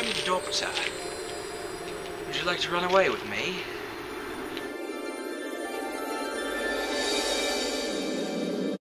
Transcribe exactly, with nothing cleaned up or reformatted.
I'm the doctor. Would you like to run away with me?